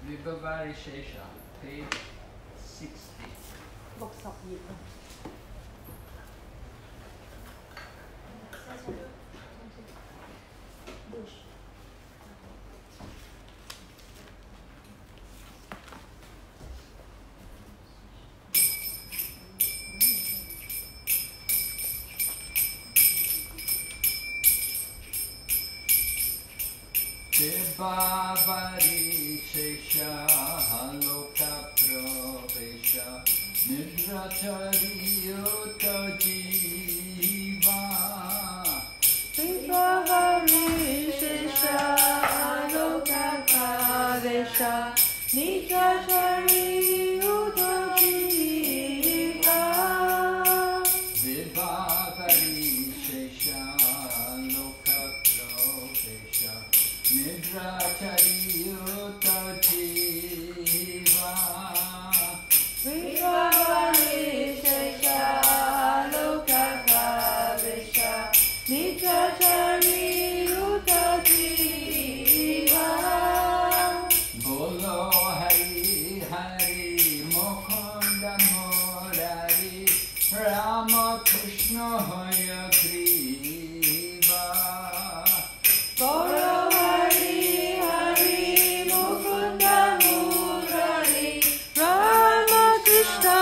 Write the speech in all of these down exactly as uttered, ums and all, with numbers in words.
Vibhavarishesha, page sixty. 六十頁啊。 Vibhavarishesha, loka pravesha, nidrathariyuta jiva. Vibhavarishesha, loka pravesha, nidrathariyuta jiva. Vibhavarishesha, loka pravesha, nidrathariyuta jiva. Vibhavarishesha, loka pravesha, nidrathariyuta jiva. Bolo Hari Hari Mukunda Murari Rama Krishna Hayagriva. Bolo Hari Hari Mukunda Murari Rama Krishna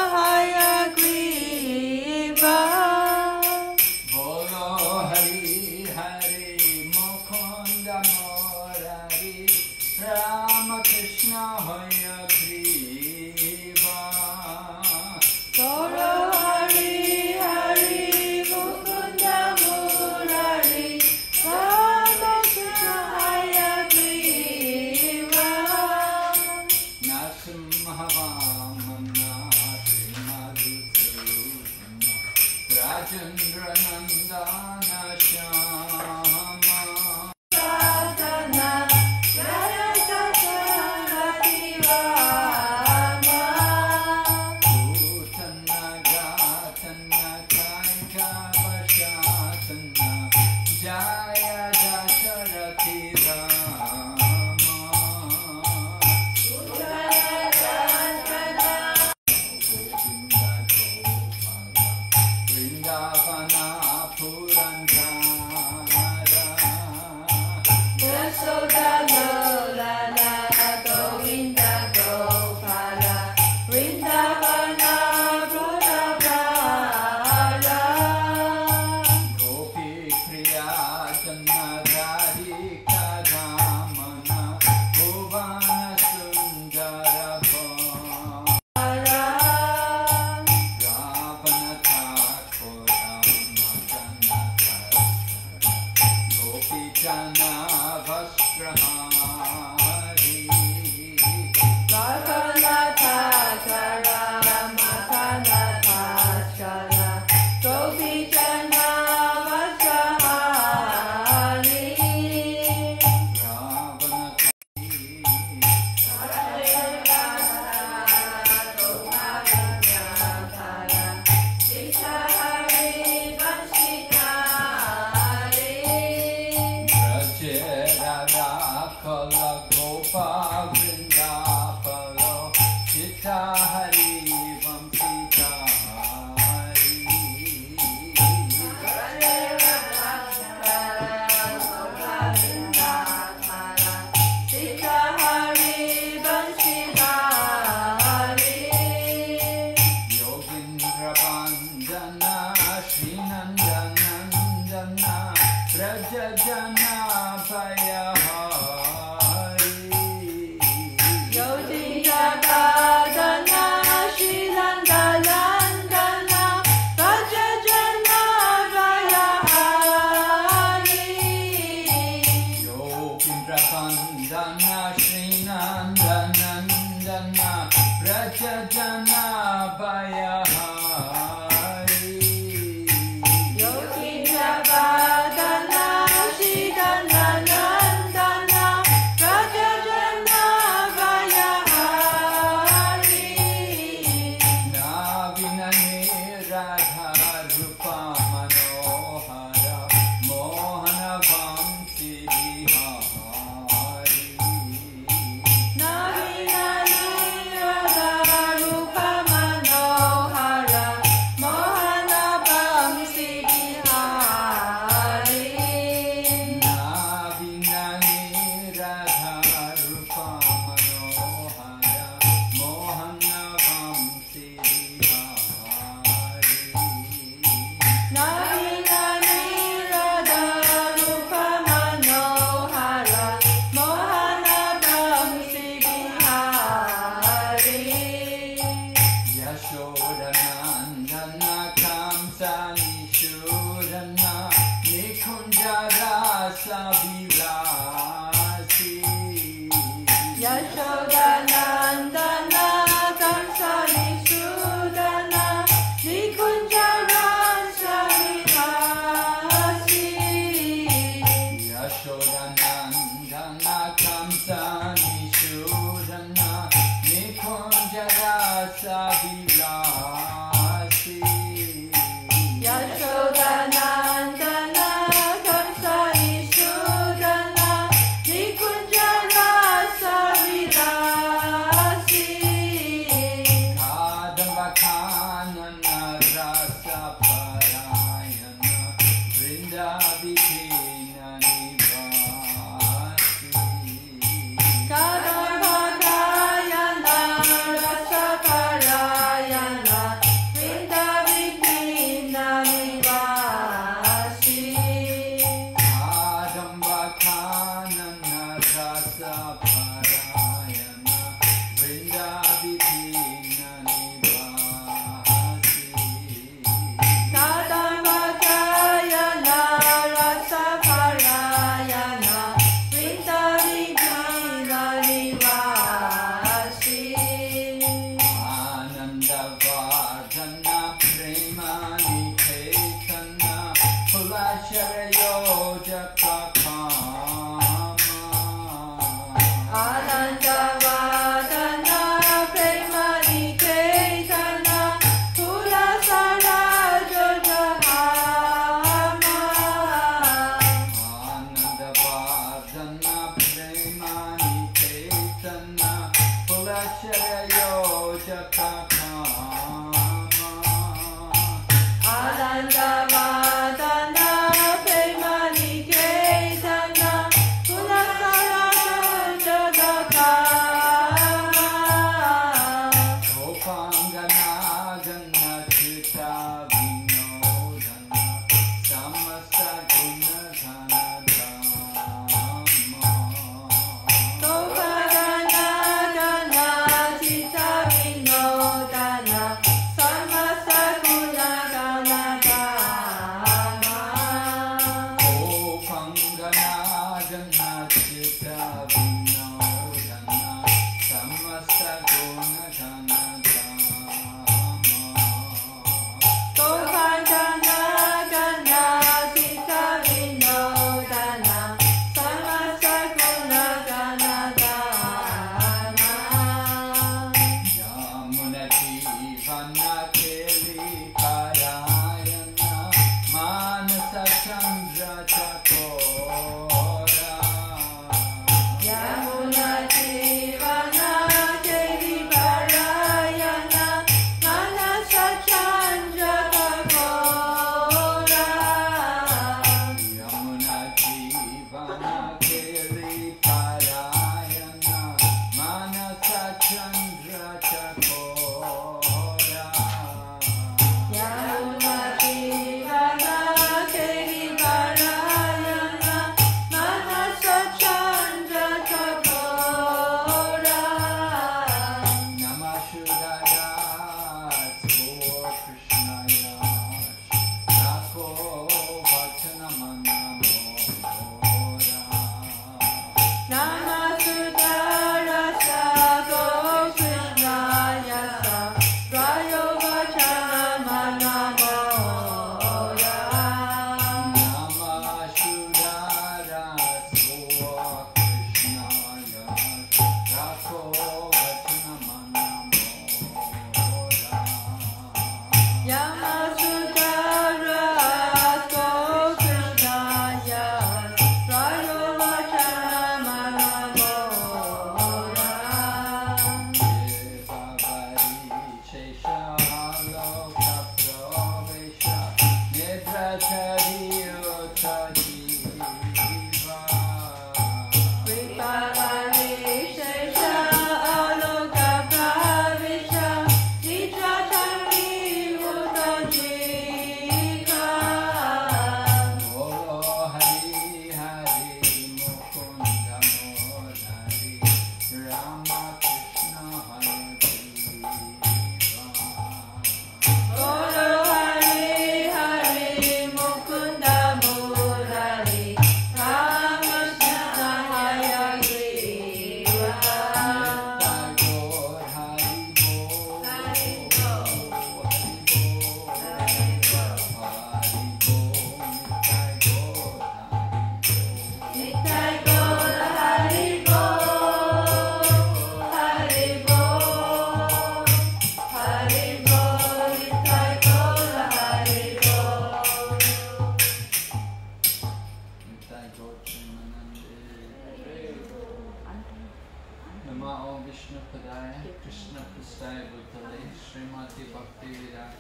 Hayagriva. Bolo Hari Hari Mukunda Murari Rama Krishna Hayagriva. Bolo Hari Hari Mukunda Murari Rama Krishna Hayagriva. Nasimhavamana Srimadhusurana Rajendra Nandana Shama. Sadhana Jaya Satarati Rama. Bhutana Gatana Kaika Vashatana Jaya Dasarathi Rama. Govinda Gopala Vrindavana Purandara. Yasoda Lolana Govinda Gopala Vrindavana Purandara. Gopi Priya Janadharika Ramana Bhuvana Sundara Bhara. Ravana Thakura Madana Kastara Gopi Jana Vasrahari. Rakanatha Chara Makanatha Chara Gopijana Vasahari. Ravana Kala Gopa Vrindapalo Sita Hari Vamsita Hari. Yogindra Bandana Srinandanandana Rajajana Payahari. Yodhiyabhadana Shrilandalandana Rajajana Vayahari. Yogindra Bandana Srinandanandana Rajajana Payahari. Yodhiyabhadana Shrilandalandana Rajajana Vayahari. Navinane Radha Rupa Manohara Mohana Vamsi Vihari. Navina Kamsanishurana Nikunjarasa Vilasi Yashodanandana Kamsanishudana Nikunjarasa Vilasi Yashodanandana Kamsanishurana Nikunjarasa Vilasi Yashodanandana Kamsanishudana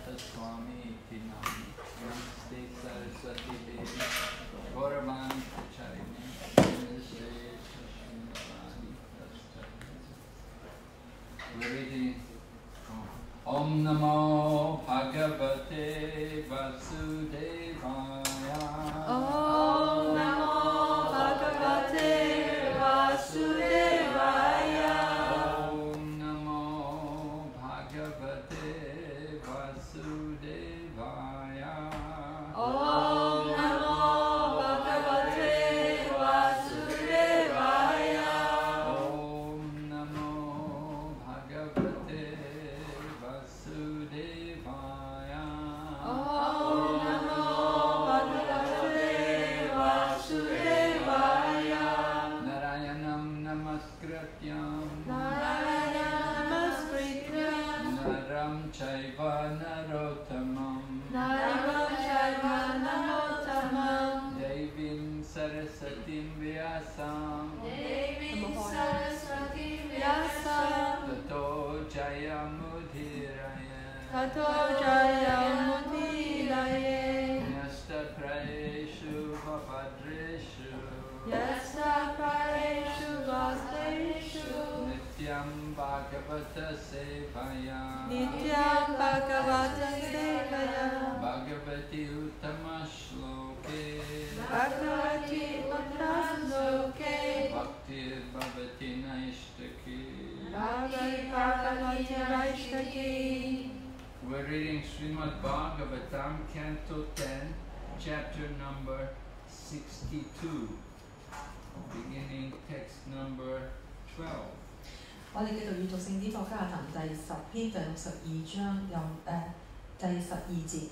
Swami Tinami Namaste Saraswati Devi Gauravani Pracharini Namaste Shashindavani We're reading Om Namo Bhagavate Vasudevaya Om Namo Bhagavate Vasudevaya. Om Namo Bhagavate Vasudevaya Om Namo Bhagavate Vasudevaya. Om Namo Bhagavate Vasudevaya Om Namo Bhagavate Vasudevaya. Narayanam Namaskrityam Narayana Namaskrityam Naram Chaiva Narottamam Naram Chaiva Narottamam Devim Sarasatim Vyasam Devim Saraswati Vyasam Tato Jayamudhiraya Tato Jayamudhiraye Nyasta Prayeshu Vabhadreshu Yasta Pareshu Vasteshu Nityam Bhagavata Sevaya Nityam Bhagavata Sevaya Bhagavati Uttama Shloke Bhagavati Uttasloke Bhaktir Bhavati Naishtaki Bhagavati Bhagavati Vaishtaki. We're reading Srimad Bhagavatam, Canto ten, chapter number sixty-two, beginning text number twelve. 我哋繼續閱讀聖經課加行第十篇第六十二章，由誒、呃、第十二節。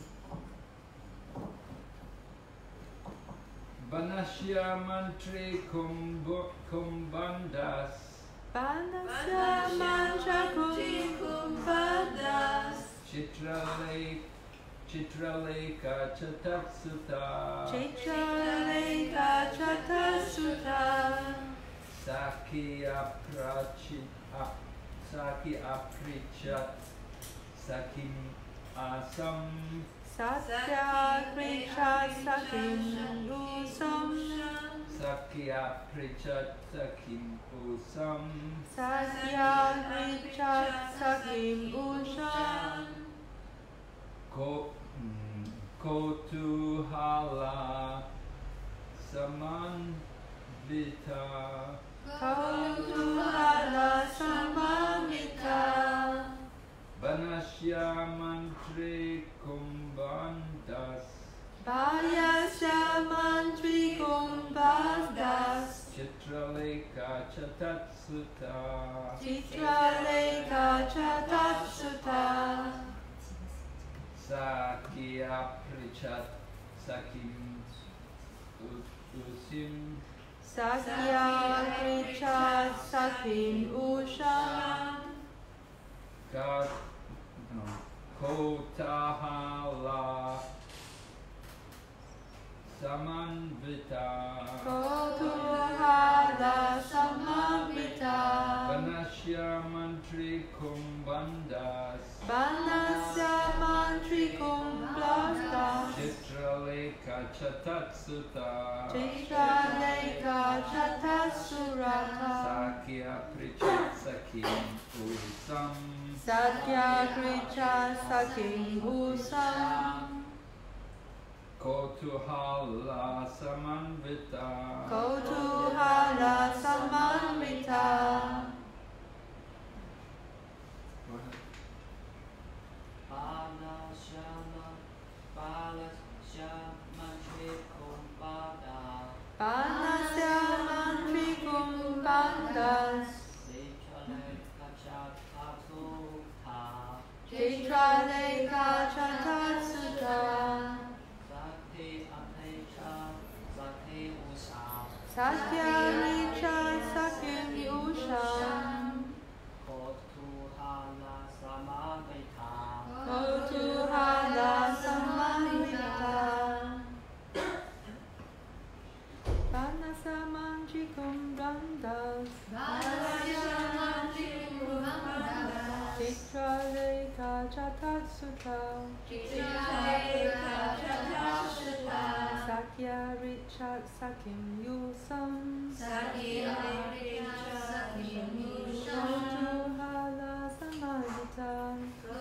Vanashya Mantri Kumbh- Kumbhandas Panasya Mantra Kumbhadas Chitralek Chitraleka Chatatsuta Chitraleka Chatasutta Saki Aprachit Ap- Saki Aprichat Sakim Asam Satya Kricha Sakim Usam Saki Aprichat Sakim Usam Satya Kricha Sakim Usam Ko mm, Kotuhala Samanvita Kautuhala Samamita Vanashya Mantri Kumbhandas Payasya Mantri Kumbhadas Chitraleka Chatatsuta Chitraleka Chatasutta Sakya Prichat Sakim U- Usim Sakya Kricha Sakim Usham Ka no, Kotahala Samanvita Kotuhala Samamita Vanashya Mantri Kumbhandas Banasya Mantri Kumbhadas Chitraleka Chatatsuta Chitraleka Chatasurata Sakya Prichat Sakim Usam Satya Kricha Sakim Usam Kotuhala Samanvita Kotuhala Samamita Go ahead. Panashama Panashama Kumbhada Panasya Mantri Kumbhadas Sikaleka Chatasutta Chitraleka Chatasutta Sakti Apecha Sakti Usa Satya Kricha Sakim Usham Kotuhala Samavita Kotuhala Samamita Panasya Mantri Kumbhadas Chitraleka Chatasutta Sakya Richard Sakim Yusam Kautuhala Samaritan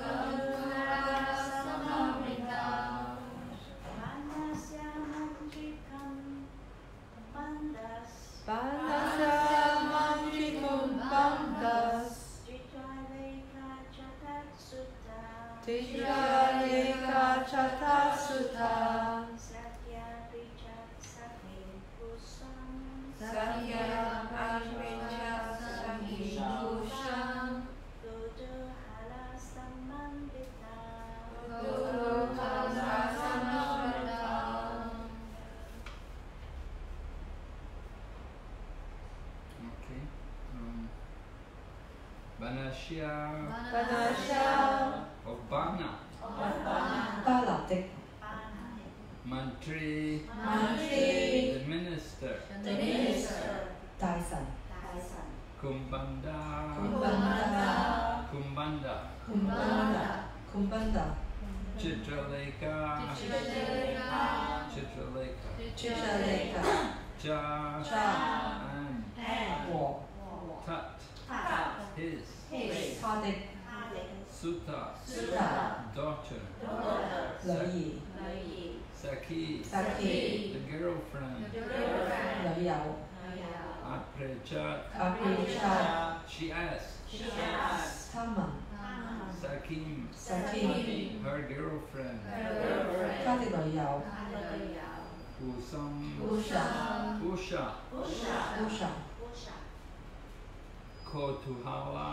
Panasamam Jikum Bandas Tijaleka Chatasutta Sakya Richard Sakim Yusam Kautuhala Samaritan. Okay. Um, Banashya Banashya of Bana. 巴勒的 Mantri. Mantri The minister. 大臣 Kumbanda. Kumbanda Kumbanda. Kumbanda Kumbanda Chitraleka. Chitraleka. Chitraleka Ja. Ja And 和 Tat. His. 他的 Sutta. Sutta Daughter. 女兒 Saki. Saki The girlfriend. 女友 Aprichat. 阿佩查 She asked. 他問 Sakim. Sakim Her girlfriend. 他的女友 Usam. Usha Usha. Usha Kotuhala.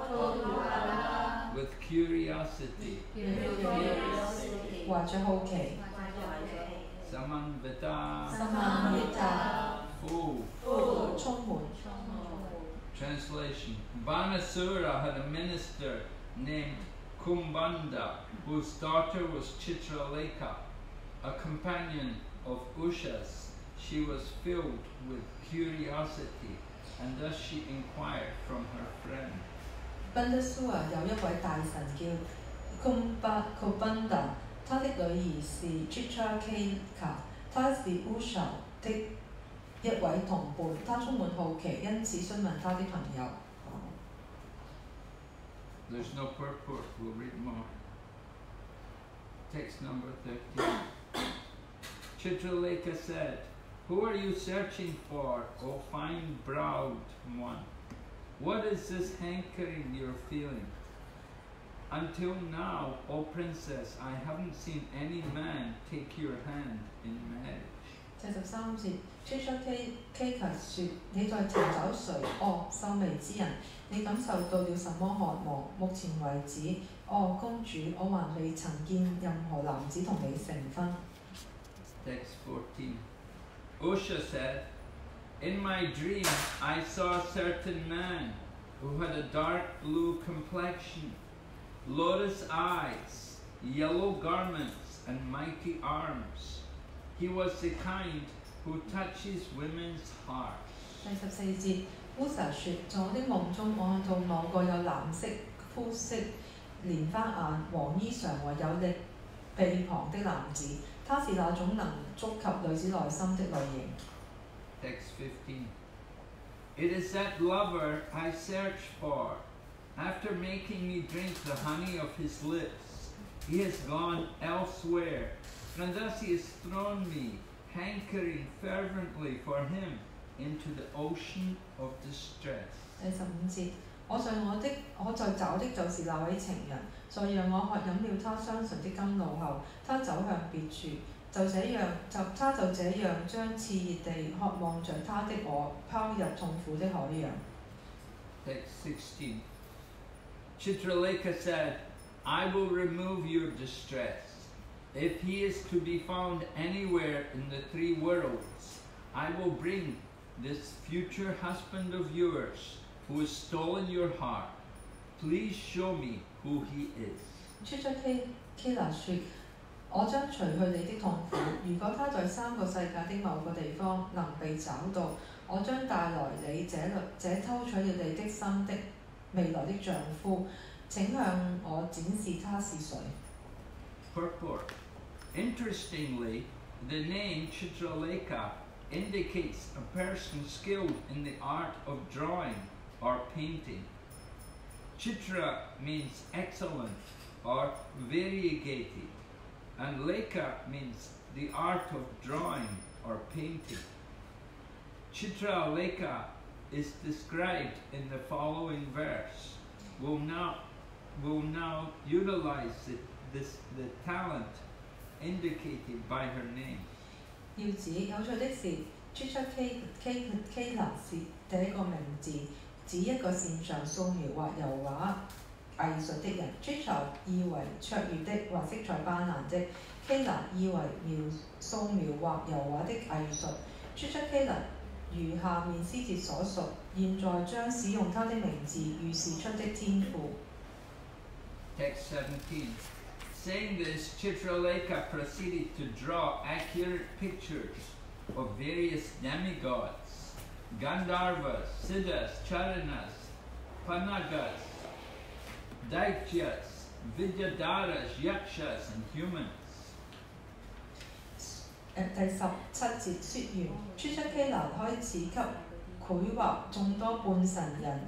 With curiosity. 懷着好奇 Samanvita. 心眼熱達 Full. 充滿 Translation. Banasura had a minister named Kumbanda, whose daughter was Chitraleka, a companion of Usha's. She was filled with curiosity, and thus she inquired from her friend. 賓德蘇亞有一位大臣叫 Kumba Kumbanda， 他的女兒是 Chitraleka， 她是 Usha 的一位同伴，他充滿好奇，因此詢問他的朋友。 There's no purport, we'll read more. Text number thirteen. Chitraleka said, "Who are you searching for, O fine-browed one? What is this hankering you're feeling? Until now, O princess, I haven't seen any man take your hand in marriage." 第十三節 ，Chitraleka 說：你在尋找誰？哦，秀眉之人，你感受到了什麼渴望？目前為止，哦，公主，我還未曾見任何男子同你成婚。 Text fourteen. Usha said, "In my dream, I saw a certain man who had a dark blue complexion, lotus eyes, yellow garments, and mighty arms. He was the kind who touches women's hearts." 第十四節 ，Usha 說：在我的夢中，我看到某個有藍色膚色、蓮花眼、黃衣裳和有力臂膀的男子，他是那種能觸及女子內心的類型。 Text fifteen. It is that lover I search for. After making me drink the honey of his lips, he has gone elsewhere, and thus he has thrown me, hankering fervently for him, into the ocean of distress. 第十五節，我在我的我在找的就是那位情人，在讓我喝飲了他香醇的甘露後，他走向別處，就這樣就他就這樣將熾熱地渴望着他的我拋入痛苦的海洋。 Text sixteen. Chitraleka said, "I will remove your distress. If he is to be found anywhere in the three worlds, I will bring this future husband of yours who has stolen your heart. Please show me who he is." Chitraleka 說：我將除去你的痛苦。如果他在三個世界的某個地方能被找到，我將帶來你這這偷取了你的心的未來的丈夫。請向我展示他是誰。 Purport. Interestingly, the name Chitralekha indicates a person skilled in the art of drawing or painting. Chitra means excellent or variegated, and Lekha means the art of drawing or painting. Chitralekha is described in the following verse. We'll now, we'll now utilize the, this, the talent indicated by her name. 要指有趣的是 ，Chitra K K Kela 是第一個名字，指一個擅長素描或油畫藝術的人。Chitra 意為卓越的或色彩斑斕的 ，Kela 意為描素描或油畫的藝術。Chitra Kela 如下面詩節所述，現在將使用他的名字預示出的天賦。 Text seventeen. Saying this, Chitralekha proceeded to draw accurate pictures of various demigods, Gandharvas, Siddhas, Charanas, Panagas, Daityas, Vidyadharas, Yakshas, and humans. 第十七節説完 ，Chitralekha 開始給繪畫眾多半神人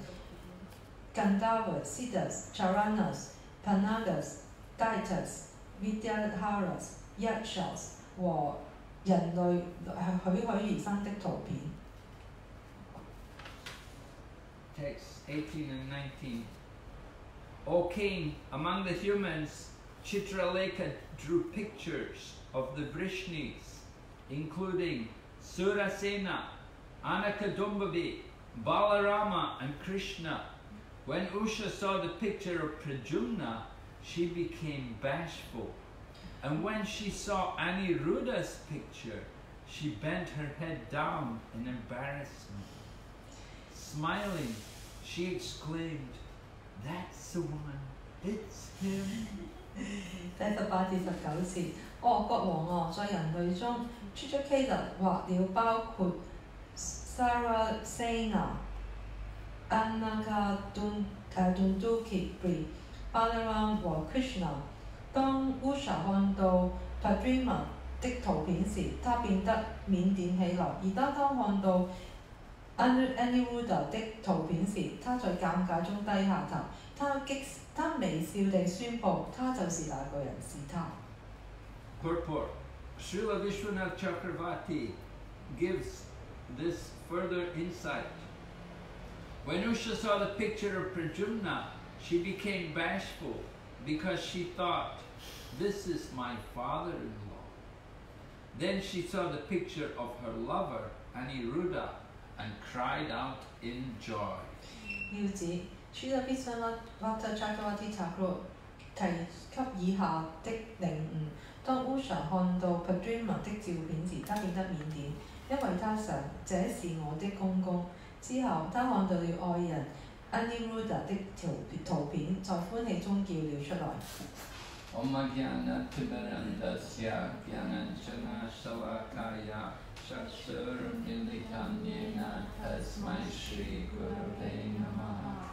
Gandharvas、Siddhas、Charanas、Panagas、Daityas、Vidyadharas、Yakshas 和人類栩栩而生的圖片。 Text eighteen and nineteen. O king, among the humans, Chitralekha drew pictures of the Vrishnis, including Surasena, Anakadumbavi, Balarama, and Krishna. When Usha saw the picture of Pradyumna, she became bashful. And when she saw Aniruddha's picture, she bent her head down in embarrassment. Smiling, she exclaimed, "That's the one, it's him." 第十八至十九節，哦，國王啊，在人類中 ，Chitralekha 畫了包括 Sarasena、Anakadundukibri、Balaram 和 Krishna。當 Usha 看到 Pradyumna 的圖片時，他變得腼腆起來；而當他看到 Aniruddha 的圖片時，他在尷尬中低下頭。他激他微笑地宣佈，他就是那個人，是他。 Purport. Srila Vishwanath Chakravarti gives this further insight. When Usha saw the picture of Pradyumna, she became bashful because she thought, "This is my father-in-law." Then she saw the picture of her lover, Aniruddha, and cried out in joy. 要指 Srila Vishwanath Chakravarti Thakur 提給以下的領悟：當 Usha 看到 Pradyumna 的照片時，他變得腼腆，因為他想這是我的公公。之後，他看到了愛人 Aniruddha 的圖片，在歡喜中叫了出來。 Om Jnana Timirandasya Jnananjana Shalakaya Chakshurmilitam Yena Tasmai Shri Gurave Namaha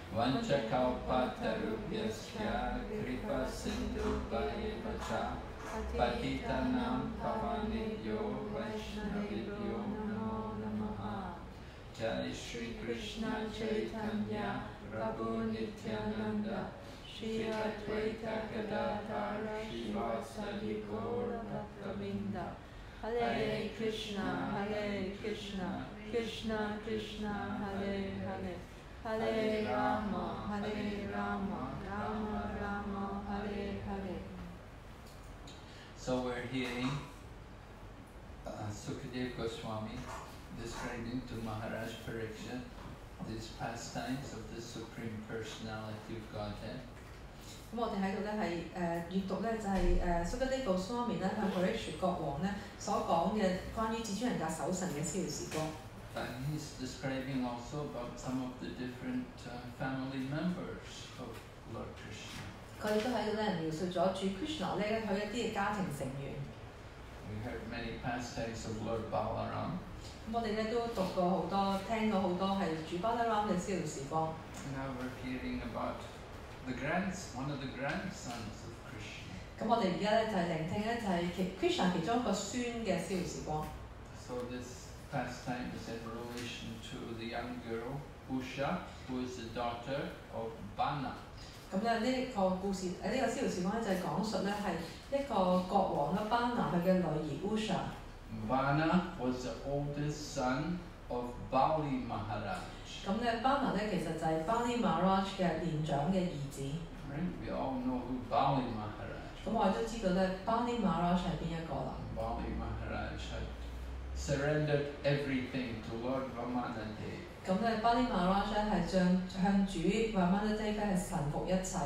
Vanchakalpatarubhyasya Kripa Sindhu Vayevacha Patitanam Pavanebhyo Vaishnavibhyo Namo Namaha Jai Shri Krishna Chaitanya Prabhu Nityananda Shri Advaita Gadadhara Shivasadi Gaur Bhaktavinda. Hare Krishna, Hare Krishna, Krishna Krishna, Hare Hare, Hare Rama, Hare Rama, Rama Rama, Hare Hare. So we're hearing uh, Sukadeva Goswami describing to Maharaj Parikshit these pastimes of the Supreme Personality of Godhead. 咁我哋喺度咧係誒閲讀咧就係誒 Sukadeva Goswami 咧向 Parikshit 國王咧所講嘅關於至尊人格守神嘅逍遙時光。 And he's describing also about some of the different uh, family members of Lord Krishna. 佢亦都喺度咧描述咗主 Krishna 咧佢一啲嘅家庭成員。 We heard many pastimes of Lord Balaram. 咁我哋咧都讀過好多，聽過好多係主 Balaram 嘅逍遙時光。 Now we're hearing about the grands, one of the grandsons of Krishna. 咁我哋而家咧就係、是、聆聽咧就係、是、其 Krishna 其中一個孫嘅逍遙時光。 So this pastime is in relation to the young girl Usha, who is the daughter of Bana. 咁咧呢個故事誒呢、這個逍遙時光咧就係講述咧係一個國王啦，班拿佢嘅女兒 Usha。 Bana was the oldest son of Bali Maharaj. 咁咧班拿咧其實就係 Bali Maharaj 嘅年長嘅兒子。 Right? We all know who Bali Maharaj 咁我哋都知道咧 Bali Maharaj 係邊一個啦。 Bali Maharaj had surrendered everything to Lord Vamanadeva. 咁咧 Bali Maharaj 咧係向向主 Vamanadeva 係臣服一切。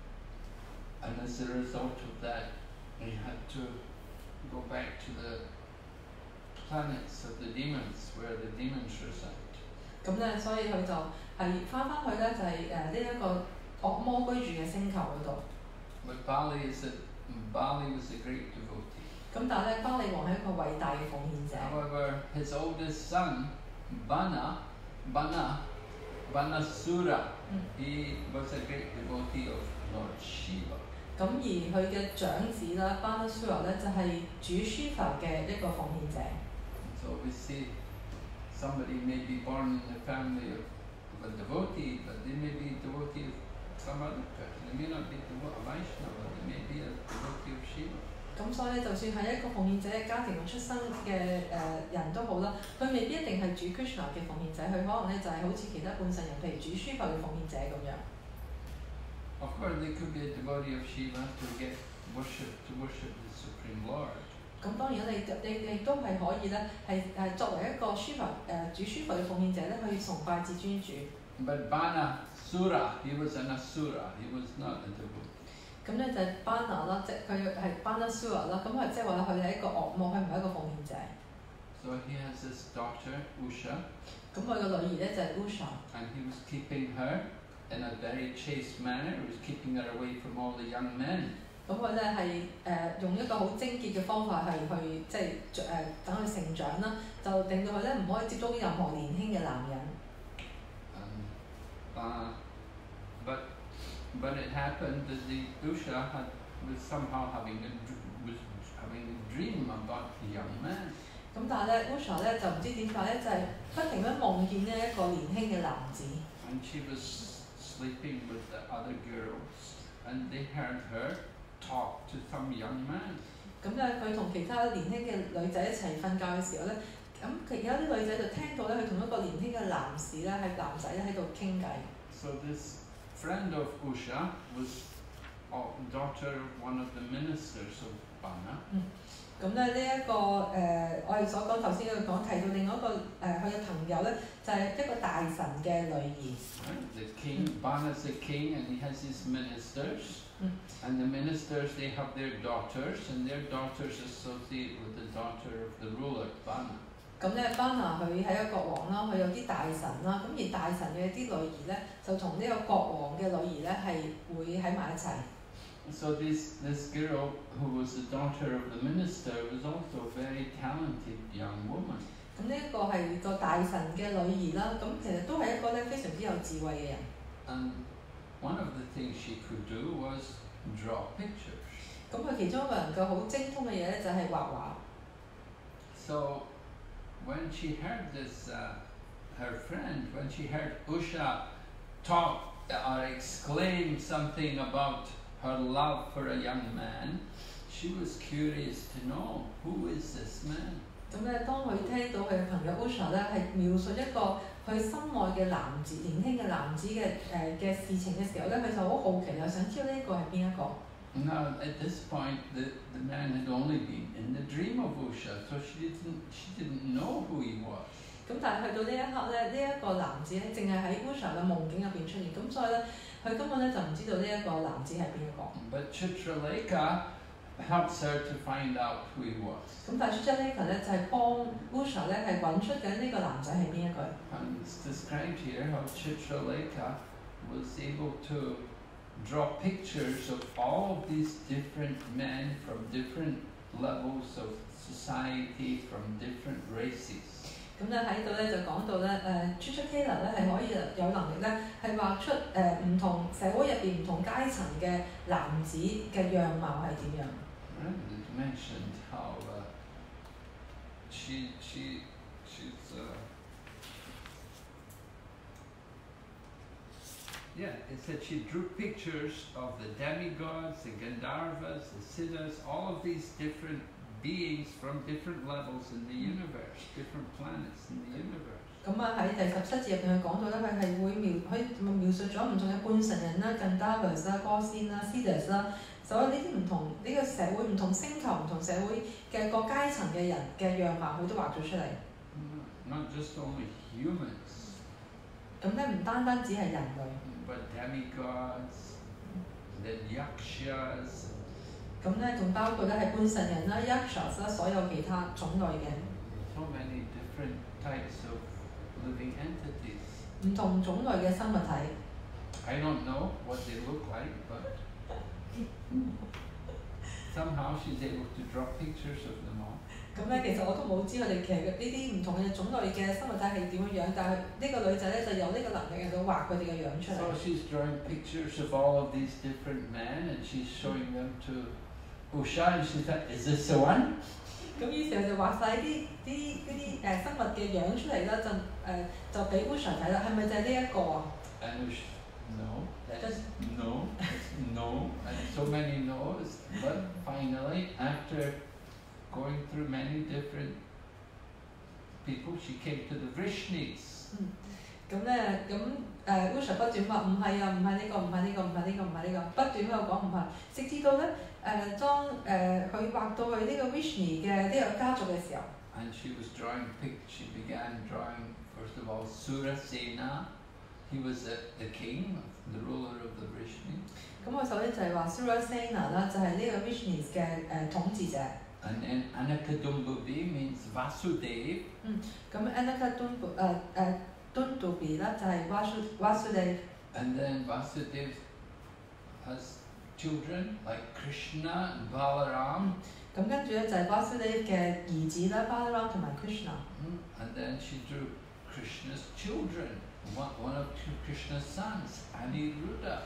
And as a result of that, he had to go back to the planets of the demons, where the demons reside. 咁咧，所以佢就係翻返去咧，就係誒呢一個惡魔居住嘅星球嗰度。 But Bali is a Bali was a great devotee. 咁但係咧，巴利王係一個偉大嘅奉獻者。 However, his oldest son, Bana, Bana, Banasura, Mm. he was a great devotee of Lord Shiva. 咁而佢嘅長子啦 Banasura 咧就係主 Shiva 嘅一個奉獻者。 So we see somebody may be born in the family of, of a devotee, but they may be a devotee of some other person. They may not be a devo- a Vaishnava, they may be a devotee of Shiva. 咁所以咧，就算係一個奉獻者嘅家庭出生嘅誒、呃、人都好啦，佢未必一定係主 Krishna 嘅奉獻者，佢可能咧就係、是、好似其他半神人，譬如主 Shiva 嘅奉獻者咁樣。 Of course, they could be a devotee of Shiva to get worship, to worship the Supreme Lord. 咁當然你你亦都係可以咧，係誒作為一個 Shiva 誒主 Shiva 嘅奉獻者咧，去崇拜至尊主。 But Banasura, he was an asura, he was not a devotee. 咁咧就係 Bana 啦，即係佢係 Banasura 啦，咁佢即係話佢係一個惡魔，佢唔係一個奉獻者。 So he has this daughter, Usha, 咁佢個女兒咧就係 Usha， and he was keeping her in a very chaste manner. He was keeping her away from all the young men. 咁佢咧係誒用一個好貞潔嘅方法係去即係誒等佢成長啦，就令到佢咧唔可以接觸任何年輕嘅男人。 Um, uh, but but it happened that the Usha had, was somehow having a dr- was having a dream about the young man. 咁但係咧 Usha 咧就唔知點解咧，就係、不停咁夢見呢一個年輕嘅男子。 And she was sleeping with the other girls, and they heard her talk to some young man. 咁咧佢同其他年輕嘅女仔一齊瞓覺嘅時候咧，咁其他啲女仔就聽到咧佢同一個年輕嘅男士咧係男仔咧喺度傾偈。 So this friend of Usha was a daughter of one of the ministers of Bana. 咁咧呢一個誒、呃，我哋所講頭先佢講提到另外一個誒，佢、嘅朋友咧就係、一個大臣嘅女兒。 Right? The king, Bana's the king, and he has his ministers. Mm. And the ministers, they have their daughters, and their daughters associate with the daughter of the ruler, Bana. 咁咧班拿佢係一個國王啦，佢有啲大臣啦，咁而大臣嘅啲女兒咧就同呢個國王嘅女兒咧係會喺埋一齊。 So this, this girl, who was the daughter of the minister, was also a very talented young woman. 咁呢一個係個大臣嘅女兒啦，咁其實都係一個咧非常之有智慧嘅人。 And one of the things she could do was draw pictures. 咁佢其中一個能夠好精通嘅嘢咧就係畫畫。 So when she heard this, uh, her friend, when she heard Usha talk or exclaim something about her love for a young man, she was curious to know, who is this man? 咁咧，當佢聽到佢嘅朋友 Usha 咧係描述一個佢心愛嘅男子、年輕嘅男子嘅誒嘅事情嘅時候咧，佢就好好奇，又想知道呢一個係邊一個。 Now at this point, the, the man had only been in the dream of Usha, so she didn't, she didn't know who he was. 咁但係去到呢一刻咧，呢、一個男子咧，淨係喺 Usha 嘅夢境入邊出現，咁所以咧，佢根本咧就唔知道呢一個男子係邊一個。 But Chitraleka helps her to find out who he was. 咁但係 Chitraleka 咧就係、幫 Usha 咧係揾出緊呢個男仔係邊一個。 And it's described here how Chitraleka was able to draw pictures of all of these different men from different levels of society, from different races. 咁咧喺度咧就講到咧誒 Chichikela 咧係可以有能力咧係畫出誒唔同社會入邊唔同階層嘅男子嘅樣貌係點樣。 Right? It mentioned how uh, she she she's uh, yeah, it said she drew pictures of the demigods, the Gandharvas, the Siddhas, all of these different beings from different levels in the universe, different planets in the universe. 咁啊喺第十七節入邊佢講到咧，佢係會描佢描述咗唔同嘅半神人啦、Gandharvas 啦、歌仙啦、Siddhas 啦，所有呢啲唔同呢、這個社會唔同星球唔同社會嘅各階層嘅人嘅樣貌，佢都畫咗出嚟。 Not just only humans. 咁咧唔單單只係人類。 But demigods, the yakshas. 咁咧仲包括咧係半神人啦、yakshas 啦，所有其他種類嘅。 So many different types of living entities. 唔同種類嘅生物體。 I don't know what they look like, but somehow she's able to draw pictures of them all. 咁咧其實我都冇知佢哋其實呢啲唔同嘅種類嘅生物體係點樣樣，但係呢個女仔咧就有呢個能力喺度畫佢哋嘅樣出嚟。 So she's drawing pictures of all of these different men, and she's showing them to Usha, and she said, "Is this the one?" 咁於是就畫晒啲啲嗰啲誒生物嘅樣出嚟啦，就誒、呃、就俾 Usha 睇啦，係咪就係呢一個啊 And Usha, no, that's no, that's no, and so many no's. But finally, after going through many different people, she came to the Vrishnis. 嗯，咁咧咁誒 Usha 不斷話唔係啊，唔係呢個，唔係呢個，唔係呢個，唔係呢個，不斷喺度講唔係，直至到咧誒、呃、當誒佢畫到去呢個 Vrishni 嘅呢個家族嘅時候。 And she was drawing pic. She began drawing first of all Surasena. He was the, the king, the ruler of the Vrishni. 咁我首先就係話 Surasena 啦，就係呢個 Vrishnis 嘅誒統治者。 And then Anakadumbubi means Vasudev. 嗯，咁 Anakadumbu 誒誒 Dundubi 啦，就係 Vasu Vasudev。 And then Vasudev has children like Krishna and Balaram. 咁跟住咧就係 Vasudev 嘅兒子啦 ，Balaram 同埋 Krishna。 And then she drew Krishna's children. One, one of Krishna's sons, Aniruddha.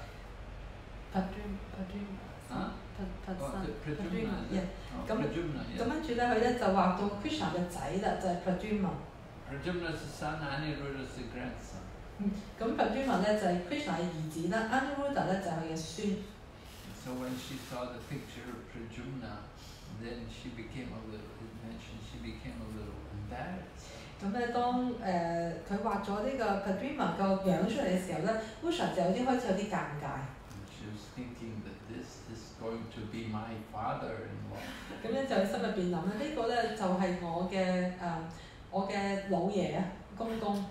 Padrim Padrim。 Huh? Pad Oh, Padsan Pradyumna, is it? Oh, 咁 Pradyumna, yeah. 咁跟住咧，佢咧就畫到 Krishna 嘅仔啦，就係 Pradyumna。 Pradyumna's the son, Aniruddha's the grandson. 嗯，咁 Pradyumna 咧就係 Krishna 嘅兒子啦 ，Aniruddha 咧就係佢嘅孫。 So when she saw the picture of Pradyumna, then she became a little, it mentioned she became a little embarrassed. 咁咧，當誒佢畫咗呢個 Pradyumna 個樣出嚟嘅時候咧 ，Usha 就有啲開始有啲尷尬。 And she was thinking that this is going to be my father-in-law. 咁咧就喺心入邊諗咧，呢個咧就係我嘅誒我嘅老爺啊，公公。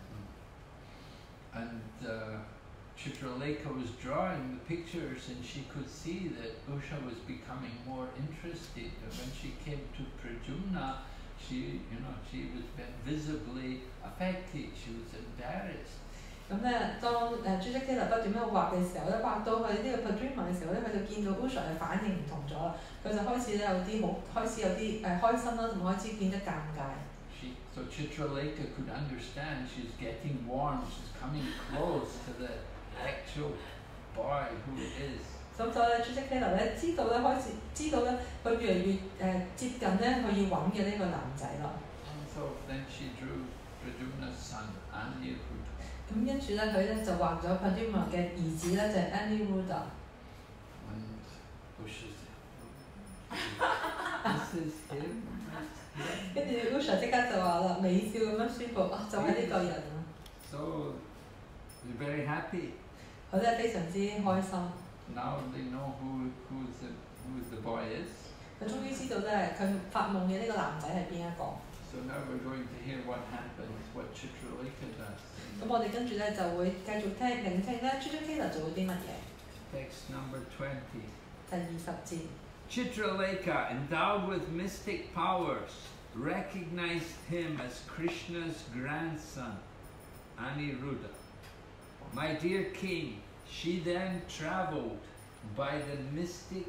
And uh, Chitralekha was drawing the pictures, and she could see that Usha was becoming more interested. And when she came to Pradyumna, she, you know, she was visibly affected. She was embarrassed. 咁咧，當誒 Chichikela 不斷喺度畫嘅時候咧，畫到去呢個 Pradyumna 嘅時候咧，佢就見到 Usha 嘅反應唔同咗啦，佢就開始咧有啲好，開始有啲誒、呃、開心啦，同埋開始變得尷尬。 She, so Chitralekha could understand she's getting warm. She's coming close to the actual boy who it is. 咁所以咧 Chichikela 咧知道咧開始知道咧佢越嚟越誒、呃、接近咧佢要揾嘅呢個男仔啦。 And so then she drew Pradyumna's son, Aniruddha. 咁跟住咧，佢咧就畫咗 Pradyumna 嘅兒子咧，就係 Aniruddha。 And Usha said, "This is him." 跟住 Usha 即刻就話啦，微笑咁樣宣佈，啊就係呢個人啊！ So they're very happy. 佢咧非常之開心。 Now they know who who the who the boy is. 佢終於知道咧，佢發夢嘅呢個男仔係邊一個。 So now we're going to hear what happens, what Chitralekha does. 咁我哋跟住咧就會繼續聽聆聽咧 Chichikela 做咗啲乜嘢。 Text number twenty. 第二十節。 Chitralekha, endowed with mystic powers, recognized him as Krishna's grandson, Aniruddha. My dear king, she then traveled by the mystic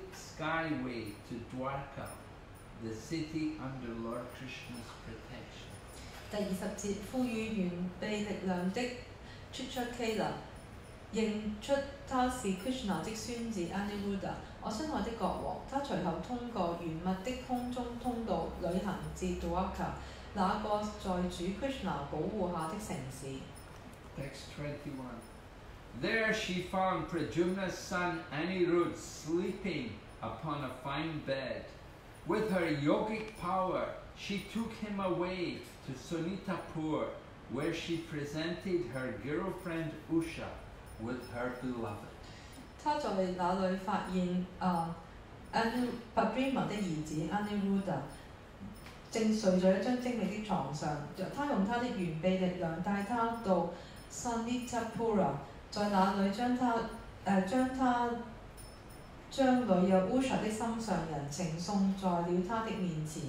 skyway to Dwarka, the city under Lord Krishna's protection. 第二十節，賦予完備力量的 Chitrakeela 認出他是 Krishna 的孫子 Aniruddha。我親愛的國王，他隨後通過玄密的空中通道旅行至 Dwarka， 那個在主 Krishna 保護下的城市。 Text twenty-one. There she found Pradyumna's son Anirudh sleeping upon a fine bed. With her yogic power, she took him away to Sunitapur, where she presented her girlfriend Usha with her beloved. 他在那裏發現啊 Anu Pradyumna 的兒子 Aniruddha 正睡在一張精美的床上，他用他的完備力量帶他到 Sunitapura， 在那裏將他誒、呃、將他將女友 Usha 的心上人情送在了他的面前。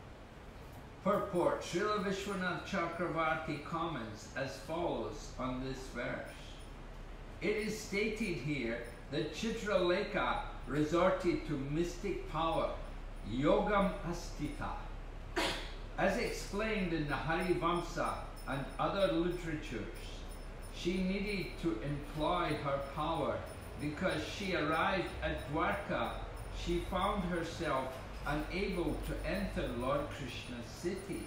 Purport. Srila Vishwanath Chakravarti comments as follows on this verse. It is stated here that Chitralekha resorted to mystic power, Yogam Astita. As explained in the Harivamsa and other literatures, she needed to employ her power because she arrived at Dwarka. She found herself unable to enter Lord Krishna's city.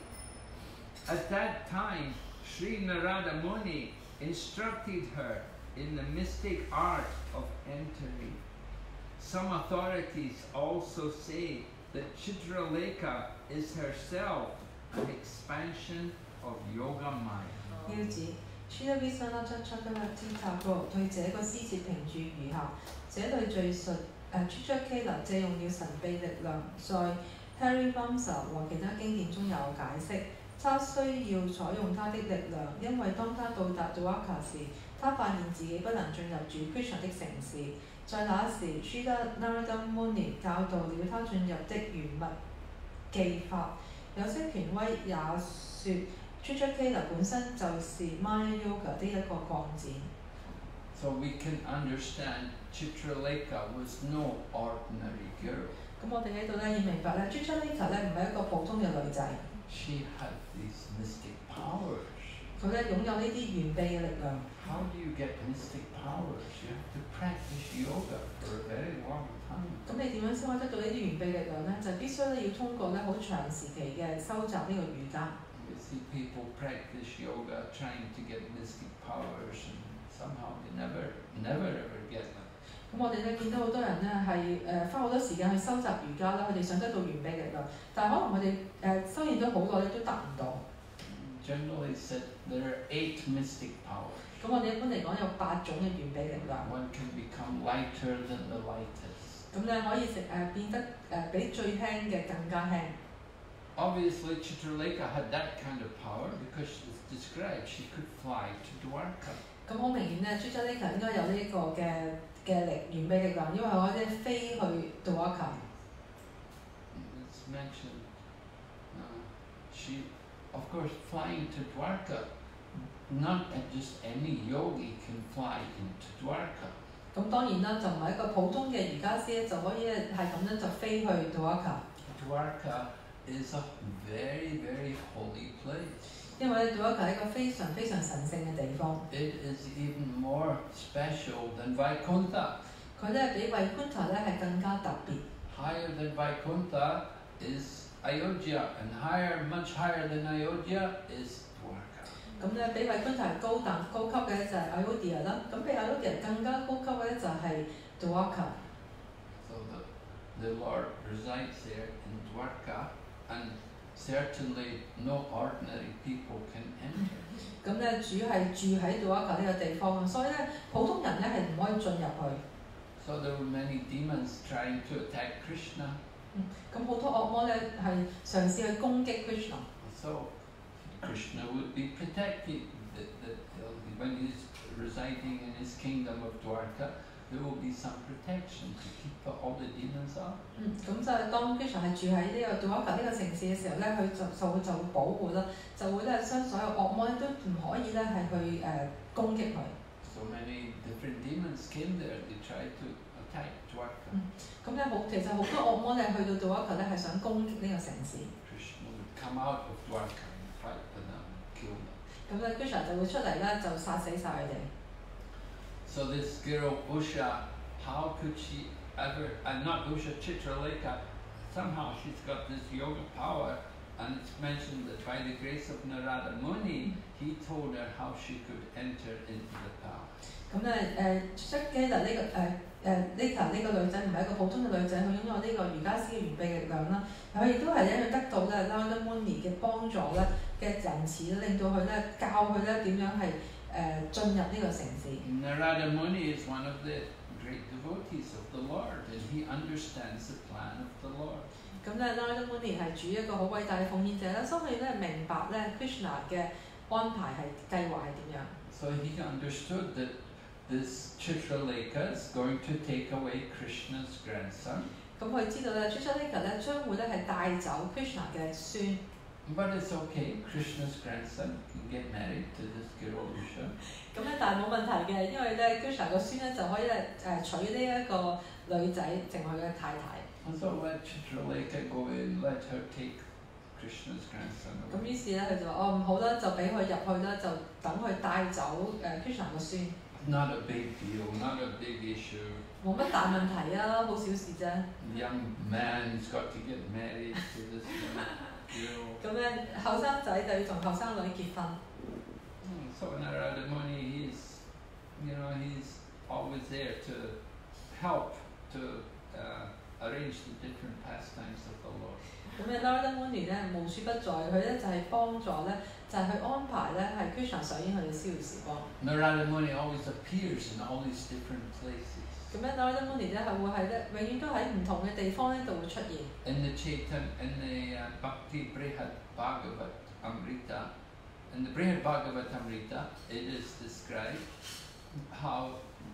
At that time, Sri Narada Muni instructed her in the mystic art of entering. Some authorities also say that Chitralekha is herself an expansion of Yoga Maya. 標誌 Srila Vishwanath Chakravarti Thakur 對這個詩節評注如下：這裏敘述誒 Chitrakeela 借用了神秘力量，在 Harivamsa 和其他經典中有解釋。他需要採用他的力量，因為當他到達 Dwarka 時，他發現自己不能進入主 Krishna 的城市。在那時 Srila Narada Muni 教導了他進入的玄密技法。有些權威也說 Chitrakeela 本身就是 Maya Yoga 的一個擴展。 So we can understand Chitralekha was no ordinary girl. 咁我哋喺度咧要明白咧 Chitralekha 咧唔係一個普通嘅女仔， She had these mystic powers. 佢咧擁有呢啲完備嘅力量。 How do you get mystic powers? You have to practice yoga for a very long time. 咁你點樣先可以得到呢啲完備力量咧？就必須咧要通過咧好長時期嘅收集呢個瑜伽。 You see people practice yoga trying to get mystic powers and somehow they never, never ever get them. 咁我哋咧見到好多人咧係誒花好多時間去收集瑜伽啦，佢哋想得到完備力量，但係可能佢哋誒修練咗好耐咧都得唔到。 Generally said there are eight mystic powers. 咁我哋一般嚟講有八種嘅完備力量。 One can become lighter than the lightest. 咁咧可以食誒、呃、變得誒、呃、比最輕嘅更加輕。 Obviously, Chitralekha had that kind of power because it's described she could fly to Dwarka. 咁好明顯咧 Chitralekha 應該有呢一個嘅嘅力完備力量，因為佢可以飛去 Dwarka。 It's mentioned. Uh, she, of course, flying to Dwarka. Not just any yogi can fly into Dwarka. 咁當然啦，就唔係一個普通嘅瑜伽師咧，就可以咧係咁樣就飛去 Dwarka。 Dwarka is a very, very holy place. 因為咧 Dwarka 係一個非常非常神聖嘅地方。 It is even more special than Vaikuntha. 佢咧比 Vaikuntha 咧係更加特別。 Higher than Vaikuntha is Ayodhya, and higher, much higher than Ayodhya is Dwarka. 咁咧比 Vaikuntha 高等高級嘅咧就係 Ayodhya 啦，咁比 Ayodhya 更加高級嘅咧就係 Dwarka。 So the, the Lord resides there in Dwarka, and certainly no ordinary people can enter. 咁咧主係住喺 Dwarka 呢個地方，所以咧普通人咧係唔可以進入去。 So there were many demons trying to attack Krishna. 嗯，咁好多惡魔咧係嘗試去攻擊 Krishna。 So Krishna would be protected. That, that, when he's residing in his kingdom of Dwarka, there will be some protection to keep all the demons out. 嗯，咁就係當 Krishna 係住喺呢個 Dwarka 呢個城市嘅時候咧，佢就就會就會保護啦，就會咧將所有惡魔咧都唔可以咧係去誒、呃、攻擊佢。 So many different demons came there. They tried to attack Dwarka. 咁咧好，其實好多惡魔咧去到 Dwarka 咧係想攻擊呢個城市。 Krishna would come out of Dwarka and fight with them, kill them. 咁咧 Krishna 就會出嚟咧，就殺死晒佢哋。 So this girl Usha, how could she ever, and not Usha, Chitraleka, somehow she's got this yoga power, and it's mentioned that by the grace of Narada Muni, he told her how she could enter into the palace. 咁咧誒，出基特呢個誒誒 Lita 呢個女仔唔係一個普通嘅女仔，佢擁有呢個瑜伽師嘅完備嘅力量啦。佢亦都係因為得到咧 Narada Muni 嘅幫助咧嘅仁慈咧，令到佢咧教佢咧點樣係誒進入呢個城市。 Narada Muni is one of the great devotees of the Lord, and he understands the plan of the Lord. 咁咧 Narada Muni 係主一個好偉大嘅奉獻者啦，所以佢咧明白咧 Krishna 嘅安排係計劃係點樣。 So he understood that this Chitraleka is going to take away Krishna's grandson. 咁佢知道咧 Chitraleka 咧將會咧係帶走 Krishna 嘅孫。 But it's okay, Krishna's grandson can get married to this girl Usha. 咁咧，但係冇問題嘅，因為咧 Krishna 個孫咧就可以咧誒娶呢一個女仔成為佢嘅太太。 And so let Chitraleka go in, let her take Krishna's grandson 咁 away. 於是咧佢就話：哦唔好啦，就俾佢入去啦，就等佢帶走誒 Krishna 個孫。 Not a big deal, not a big issue. 冇乜大問題啊，好小事啫。 Young man's got to get married to this young girl. 咁咧後生仔就要同後生女結婚。 Hmm, So Narada Muni, he's, you know, he's always there to help to uh, arrange the different pastimes of the Lord. 咁咧 Narada Muni 咧無處不在，佢咧就係幫助咧，就係去安排咧係 Krishna 上演佢嘅逍遙時光。 Narada Muni always appears in all these different places. 咁咧 Narada Muni 咧係會係咧永遠都喺唔同嘅地方咧度會出現。 In the Chaitan, in the uh, Bhakti Brihad Bhagavat Amrita, in the Brihad Bhagavat Amrita, it is described how,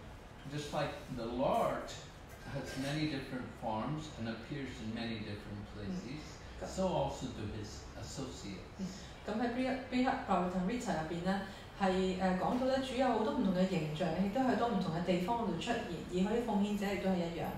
just like the Lord has many different forms and appears in many different places, so also do his associates. 咁喺 Brihad Bhagavatam Rita 入邊咧，係誒講到咧主有好多唔同嘅形象，亦都喺多唔同嘅地方度出現，而佢啲奉獻者亦都係一樣。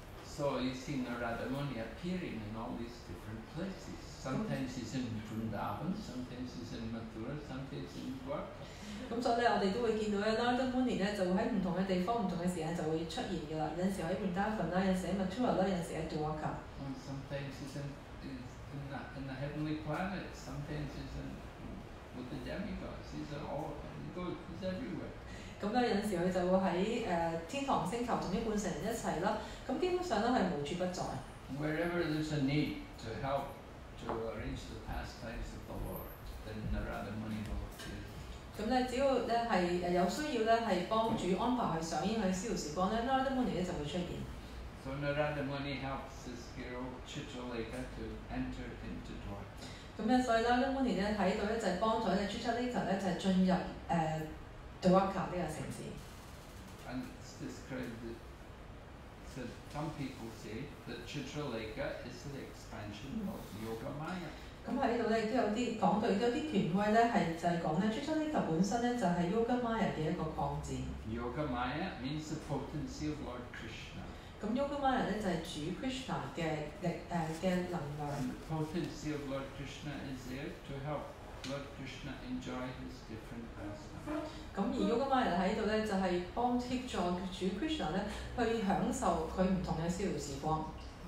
So you see Narada Muni appearing in all these different places. Sometimes he's in Vrindavan, sometimes he's in Mathura, sometimes in Dwarka. 咁所以咧，我哋都會見到咧 Narada Muni 咧就會喺唔同嘅地方、唔同嘅時間就會出現嘅啦。有陣時喺 Vrindavan 啦，有陣時喺 Mathura 啦，有陣時喺 Dwarka。 And sometimes he's in, in, in, the, in the heavenly planets, sometimes he's in, with the demigods, he's in all, he goes, he's everywhere. 咁咧有陣時佢就會喺誒、呃、天堂星球同啲半神人一齊啦。咁基本上咧係無處不在。 Wherever there's a need to help to arrange the pastimes of the Lord, then Narada Muni will appear. 咁咧只要咧係誒有需要咧係幫主安排去上演佢嘅逍遙時光咧 Narada Muni 咧就會出現。 So Narada Muni helps this girl Chitraleka to enter into Dwarka. 咁咧所以 Narada Muni 咧睇到咧就係幫助咧 Chitraleka 咧就係進入誒 Dwarka 呢個城市。 And it's described that, so some people say that Chitraleka is the expansion of Yoga Maya. 咁喺呢度咧亦都有啲講到，亦都有啲權威咧係就係講咧 Chitraleka 本身咧就係 Yoga Maya 嘅一個擴展。 Yoga Maya means the potency of Lord Krishna. 咁 Yoga Maya 咧就係主 Krishna 嘅力誒嘅能量。 And the potency of Lord Krishna is there to help Lord Krishna enjoy his different pastimes. 咁而 Yoga Maya 喺度咧就係幫協助主 Krishna 咧去享受佢唔同嘅逍遙時光。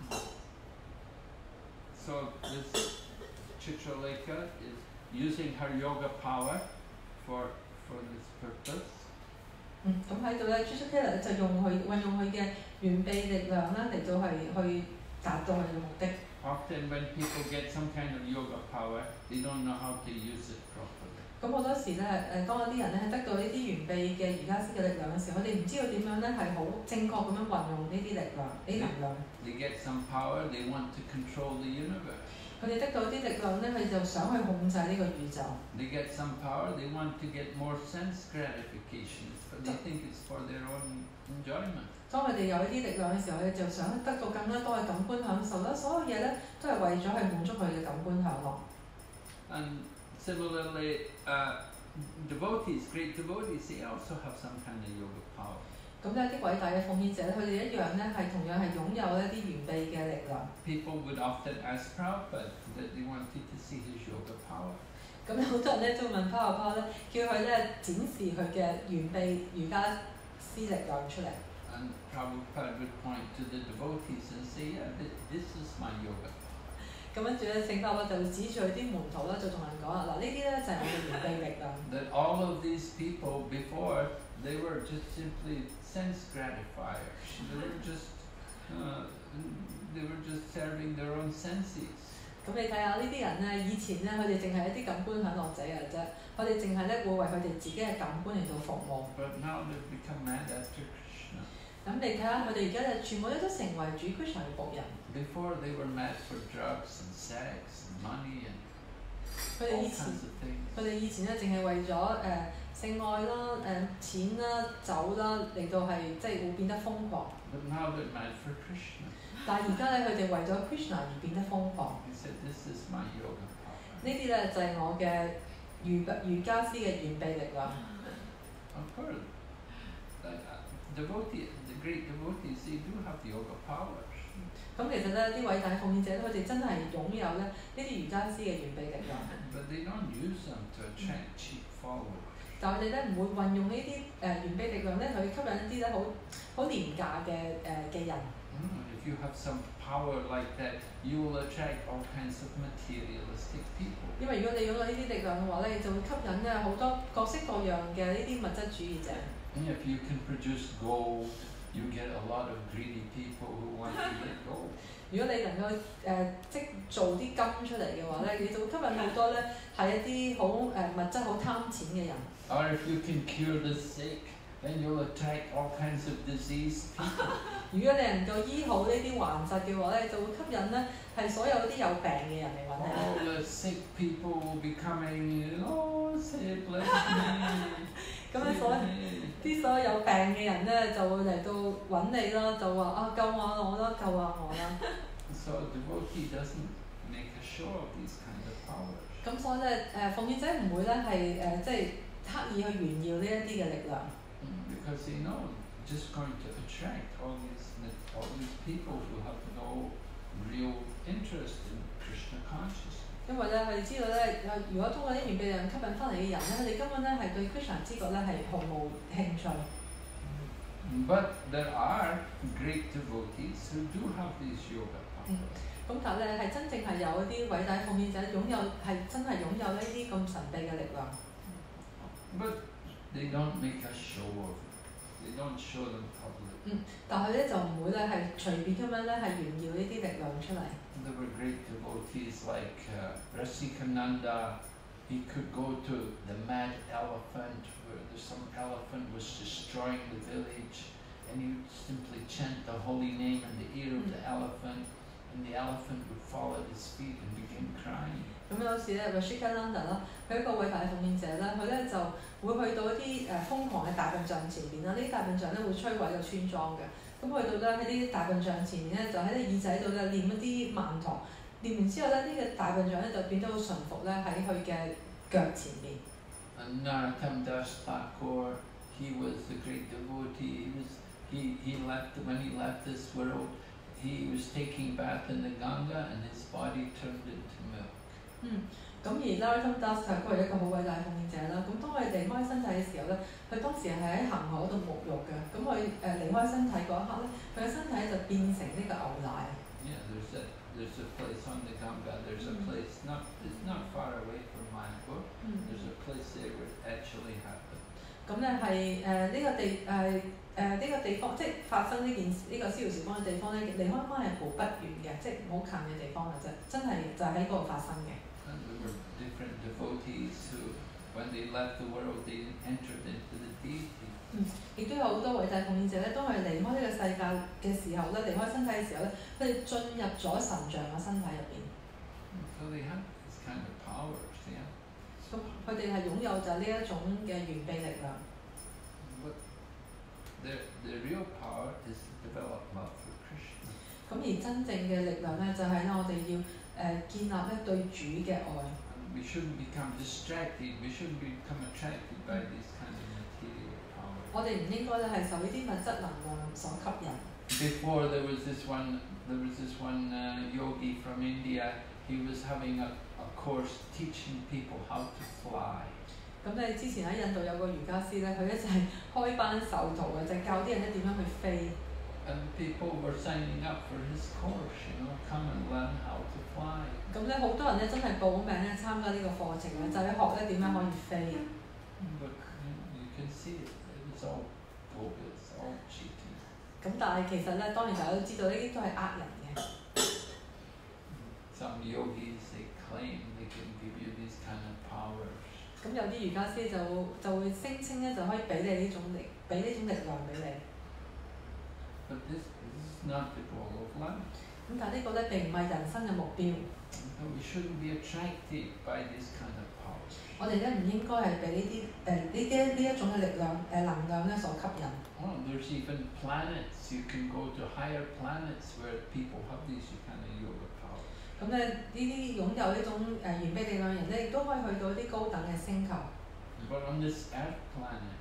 So this Chitraleka is using her yoga power for, for this purpose. 嗯，咁喺度咧 Chitraleka 就用佢運用佢嘅完備力量啦嚟到係去達到佢嘅目的。 Often when people get some kind of yoga power, they don't know how to use it properly. 咁好多時咧誒，當有啲人咧係得到呢啲完備嘅瑜伽師嘅力量嘅時候，佢哋唔知道點樣咧係好正確咁樣運用呢啲力量、呢啲能量。 They get some power, they want to control the universe. 佢哋得到啲力量咧，佢就想去控制呢個宇宙。 They get some power, they want to get more sense gratification, but they think it's for their own enjoyment. 當佢哋有呢啲力量嘅時候，佢哋就想得到更加多嘅感官享受啦。所有嘢咧都係為咗係滿足佢嘅感官享樂。 And similarly, uh, devotees, great devotees, they also have some kind of yoga power. 咁咧啲偉大嘅奉獻者咧，佢哋一樣咧係同樣係擁有一啲完備嘅力量。 People would often ask Prabhupada that they wanted to see his yoga power. 咁有好多人咧都會問 Prabhupada 咧，叫佢咧展示佢嘅完備瑜伽師力量出嚟。 And Prabhupada would point to the devotees and say, yeah, thi- this is my yoga. 咁跟住咧，聖巴巴就會指住佢啲門徒啦，就同人講啦，嗱呢啲咧就係我嘅完備力量。 That all of these people before, they were just simply sense gratifiers. They were just, uh, they were just serving their own senses. 咁你睇下呢啲人咧，以前咧佢哋淨係一啲感官享樂者嚟啫，佢哋淨係咧會為佢哋自己嘅感官嚟到服務。 But now they've become mad after Krishna. 咁你睇下佢哋而家就全部都成為主 Krishna 嘅僕人。 Before they were mad for drugs and sex and money and 佢哋 all 以前 kinds of things. 佢哋以前咧淨係為咗誒、呃、性愛啦、誒、呃、錢啦、酒啦嚟到係即係會變得瘋狂。 But now they're mad for Krishna. 但係而家咧佢哋為咗 Krishna 而變得瘋狂。 He said, this is my yoga power. 呢啲咧就係、是、我嘅瑜瑜伽師嘅完備力量。 Of course, like, uh, devotee, the great devotees, they do have yoga powers. 咁其實咧啲偉大奉獻者佢哋真係擁有咧呢啲瑜伽師嘅完備力量。 But they don't use them to attract cheap followers. 但係我哋咧唔會運用呢啲誒完備力量咧去吸引一啲咧好好廉價嘅誒嘅人。 Mm, if you have some power like that, you will attract all kinds of materialistic people. 因為如果你擁有呢啲力量嘅話咧，你就會吸引咧好多各式各樣嘅呢啲物質主義者。 And if you can produce gold, you get a lot of greedy people who want to get gold. 如果你能夠誒、呃、即做啲金出嚟嘅話咧，你就會吸引好多咧係一啲好誒物質好貪錢嘅人。 Or if you can cure the sick, then you'll attract all kinds of diseased people. 如果你能夠醫好呢啲患疾嘅話咧，就會吸引咧係所有啲有病嘅人嚟揾你。 All the sick people will be coming, oh, say bless me. 咁咧所 save me." 啲所有有病嘅人咧就會嚟到揾你啦，就話啊救下我啦，救下我啦。 So a devotee doesn't make a show of these kind of powers. 咁所以咧誒奉獻者唔會咧係誒即係刻意去炫耀呢一啲嘅力量。 Because they know just going to attract all these all these people who have no real interest in Krishna consciousness. 因為咧佢哋知道咧，如果通過啲完備力量吸引翻嚟嘅人咧，佢哋根本咧係對 Krishna 知覺咧係毫無興趣。 But there are great devotees who do have these yoga powers. 咁但係咧係真正係有一啲偉大奉獻者擁有係真係擁有呢啲咁神秘嘅力量。 But they don't make a show of it. They don't show them publicly. 嗯，但係咧就唔會咧係隨便咁樣咧係炫耀呢啲力量出嚟。 There were great devotees like uh, Rasikananda. He could go to the mad elephant where the, some elephant was destroying the village, and he would simply chant the holy name in the ear of the elephant, and the elephant would fall at his feet and begin crying. 咁有時咧 Rasikananda 啦，佢一個偉大嘅奉獻者咧，佢咧就會去到一啲誒瘋狂嘅大笨象前邊啦，呢啲大笨象咧會摧毀個村莊嘅。咁去到咧喺呢啲大笨象前面咧，就喺啲耳仔度咧念一啲曼陀，念完之後咧，呢、這個大笨象咧就變得好順服咧喺佢嘅腳前面。 And Narottam Das Thakur, he was the great devotee. He was he he left when he left this world. He was taking bath in the Ganga, and his body turned into milk. 嗯，咁而 Narottam Das Thakur係一個好偉大嘅奉獻者啦。咁當佢離開身體嘅時候咧，佢當時係喺恆河度沐浴嘅。咁佢誒離開身體嗰一刻咧，佢嘅身體就變成呢個牛奶。 Yeah, there's a there's a place on the Ganga. There's a place not it's not far away from Mayapur. There's a place there where it actually happened. 咁咧係誒呢個地誒誒呢個地方，即係發生呢件事呢、這個逍遙時光嘅地方咧，離開翻係好不遠嘅，即係好近嘅地方嘅啫，真係就喺嗰度發生嘅。 And there were different devotees who, when they left the world, they entered into the deity. 嗯，亦都有好多偉大奉獻者咧，當佢離開呢個世界嘅時候咧，離開身體嘅時候咧，佢哋進入咗神像嘅身體入邊。 So they have this kind of powers, yeah. 咁佢哋係擁有就係呢一種嘅完備力量。 But their their real power is to develop love for Krishna. 咁而真正嘅力量咧，就係咧我哋要誒、呃、建立咧對主嘅愛。 And we shouldn't become distracted. We shouldn't become attracted by these kind of material powers. 我哋唔應該咧係受呢啲物質能量所吸引。 Before there was this one, there was this one uh, yogi from India. He was having a, a course teaching people how to fly. 咁咧之前喺印度有個瑜伽師咧，佢咧就係開班授徒嘅，就係教啲人咧點樣去飛。 And people were signing up for his course, you know, come and learn how to fly. 咁咧好多人咧真係報名咧參加呢個課程嘅，就係學咧點樣可以飛。 But you can see it, it was all bogus, all cheating. 咁但係其實咧，當然大家都知道呢啲都係呃人嘅。 Some yogis, they claim they can give you these kind of powers. 咁有啲瑜伽師就就會聲稱咧就可以俾你呢種力，俾呢種力量俾你。 But this, this is not the goal of life. 咁但係呢個咧並唔係人生嘅目標。 So we shouldn't be attracted by this kind of powers. 我哋咧唔應該係俾呢啲誒呢啲呢一種嘅力量誒、呃、能量咧所吸引。 Oh, there's even planets. You can go to higher planets where people have these kind of yoga powers. 咁咧呢啲擁有呢種誒完備力量嘅人咧，亦都可以去到一啲高等嘅星球。 But on this Earth planet,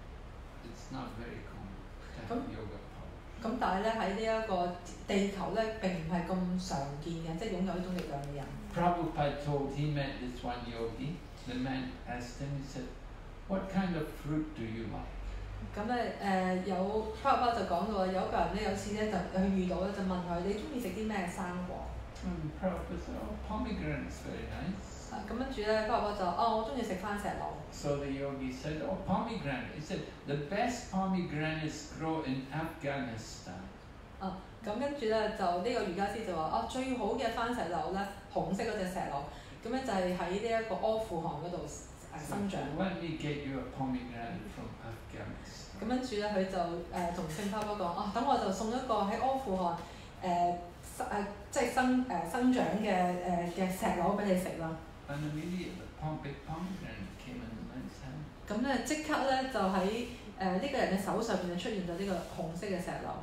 it's not very common to have Come. yoga powers. 咁但係咧喺呢一個地球咧並唔係咁常見嘅，即係擁有呢種力量嘅人。 Prabhupada told he met this one yogi. The man asked him, he said, "What kind of fruit do you like?" 咁咧誒有巴巴就講到有一個人咧有次咧就佢遇到咧就問佢你中意食啲咩生果？ And Prabhupada said, "Oh, pomegranate's very nice." 啊咁跟住咧巴巴就哦我中意食番石榴。 So the yogi said, "Oh, pomegranate." He said, "The best pomegranates grow in Afghanistan." 啊咁跟住咧就呢個瑜伽師就話哦最好嘅番石榴咧紅色嗰隻石榴，咁咧就係喺呢一個阿富汗嗰度誒 So 生長。 let me get you a pomegranate from Afghanistan. 咁跟住咧佢就誒同聖巴巴講哦等我就送一個喺阿富汗誒生誒即係生誒生長嘅誒嘅石榴俾你食啦。 And immediately the pom- big pomegranate came in the man's hand. 咁咧即刻咧就喺誒呢個人嘅手上邊就出現咗呢個紅色嘅石榴。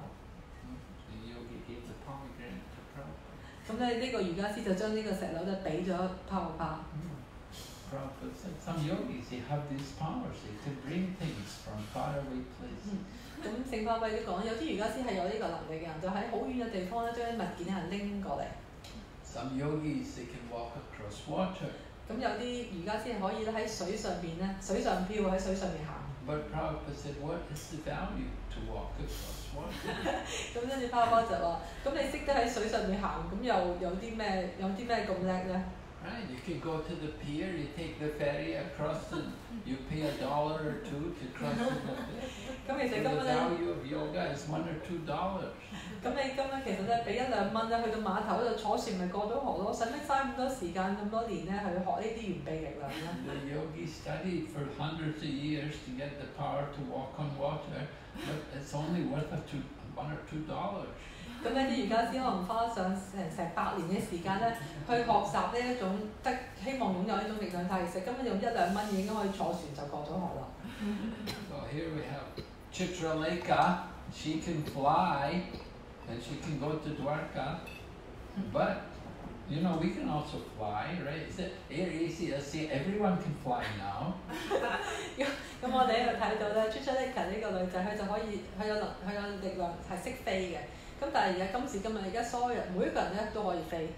The yogi gave the pomegranate to Prabhupada. 咁咧呢個瑜伽師就將呢個石榴就俾咗泡泡。 Prabhupada said, some yogis, they have these powers. They can bring things from faraway places. 咁聖巴巴都講有啲瑜伽師係有呢個能力嘅人，就喺好遠嘅地方咧將啲物件係拎過嚟。 Some yogis, they can walk across water. 咁有啲瑜伽師係可以咧喺水上邊咧，水上漂喺水上面行。 But Prabhupada said, what is the value to walk across water? 咁跟住巴巴就話：咁你識得喺水上面行，咁又有啲咩有啲咩咁叻咧？ Right, you can go to the pier, you take the ferry across and you pay a dollar or two to cross the ferry. 咁其 So 實 the 根本咧， value of yoga is one or two dollars. 咁你今日其實咧俾一兩蚊咧，去到碼頭度坐船咪過到河咯，使乜嘥咁多時間咁多年咧去學呢啲完備力量咧？ The yogis studied for hundreds of years to get the power to walk on water, but it's only worth a two, one or two dollars. 咁呢啲瑜伽師可能花上成成百年嘅時間咧，去學習呢一種得希望擁有呢種力量，但係其實根本用一兩蚊已經可以坐船就過咗河啦。 So here we have Chitraleka. She can fly, and she can go to Dwarka. But you know we can also fly, right? Is it easy? See, everyone can fly now. 咁我哋喺度睇到咧 Chitraleka 呢個女仔，佢就可以佢有能佢有力量係識飛嘅。咁但係而家今時今日，而家所有人每一個人咧都可以飛。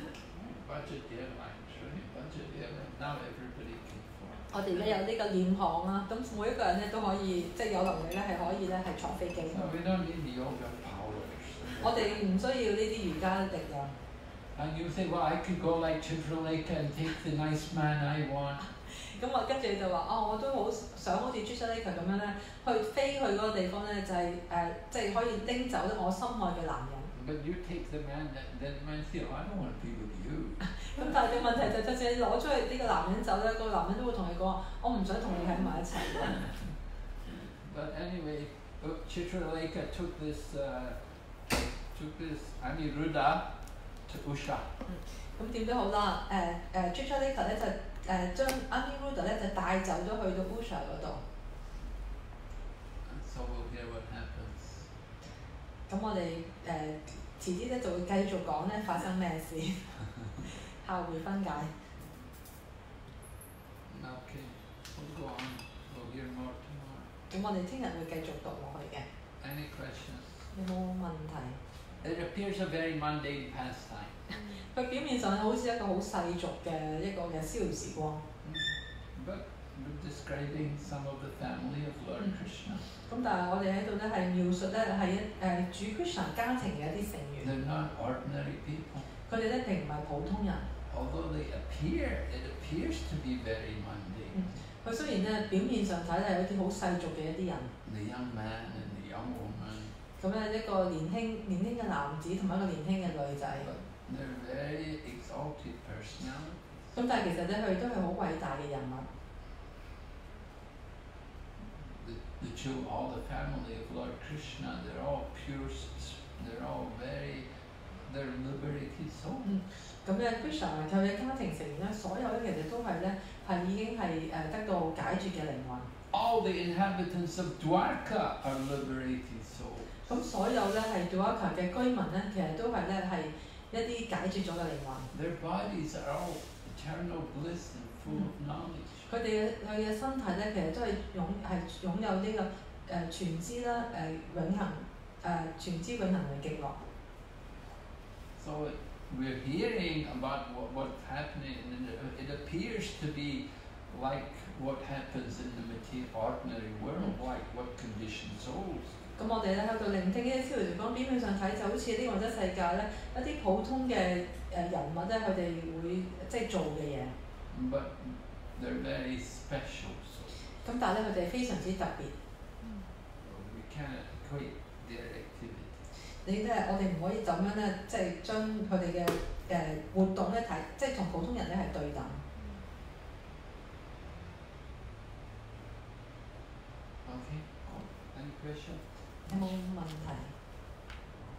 Budget airline, sorry, budget airline. Now everybody can fly. 我哋而家有呢個廉航啦，咁每一個人咧都可以即係有能力咧係可以咧係坐飛機。 So we don't need yoga powers. 我哋唔需要呢啲瑜伽力量。 And you say, well, I could go like Chitraleka and take the nice man I want. 咁我跟住就話哦，我都好想好似 Chitraleka 咁樣咧，去飛去嗰個地方咧，就係、是、誒，即、呃、係、就是、可以拎走咧我心愛嘅男人。 But you take the man, that that man say, oh, I don't want to be with you. 咁但係個問題就就算你攞出去呢個男人走咧，個男人都會同你講：我唔想同你喺埋一齊。 But anyway, uh, Chitraleka took this, uh, took this Aniruddha to Usha. 咁點都好啦，誒、呃、誒 Chitraleka 咧就誒將 Aniruddha 咧就帶走咗去到 Usha 嗰度。 And so we'll hear what happens. 咁我哋誒、呃、遲啲咧就會繼續講咧發生咩事，下回分解。 Okay, we'll go on. We'll hear more tomorrow. 咁我哋聽日會繼續讀落去嘅。 Any questions? 有冇問題？ It appears a very mundane pastime. 佢表面上好似一個好世俗嘅一個嘅消閒時光。 But we're describing some of the family of Lord Mm. Krishna. 咁但係我哋喺度咧係描述咧係一誒主 Krishna 家庭嘅一啲成員， They're not ordinary people. 佢哋咧並唔係普通人。 Although they appear, it appears to be very mundane. 佢雖然咧表面上睇係有啲好世俗嘅一啲人， The young man and the young woman, 咁咧一個年輕年輕嘅男子同埋一個年輕嘅女仔， but they're very exalted personalities. 咁但係其實咧佢哋都係好偉大嘅人物。 The, the two, all the family of Lord Krishna, they're all pure, s- they're all very, they're liberated souls. 咁咧 Krishna 佢嘅家庭成員咧，所有咧其實都係咧係已經係誒得到解決嘅靈魂。 All the inhabitants of Dwarka are liberated souls. 咁所有咧係 Dwarka 嘅居民咧，其實都係咧係一啲解決咗嘅靈魂。 Their bodies are all eternal bliss and full of knowledge. 佢哋嘅佢嘅身體咧，其實都係擁係擁有呢、個誒、呃、全知啦誒、呃、永恆誒、呃、全知永恆嘅極樂。 So we're hearing about what, what's happening, and it, it appears to be like what happens in the material, ordinary world, like what conditioned souls. 咁我哋咧喺度聆聽呢啲消息講，表面上睇就好似呢個質世界咧一啲普通嘅誒人物咧，佢哋會即係做嘅嘢。 But they're very special souls. 咁但係咧，佢哋非常之特別。 So we cannot equate their activity. 你咧，我哋唔可以咁樣咧，即係將佢哋嘅誒活動咧睇，即係同普通人咧係對等。 Okay. Any question? 有冇問題？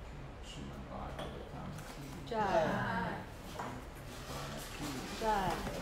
Srimad Bhagavatam ki 在 jai. 在。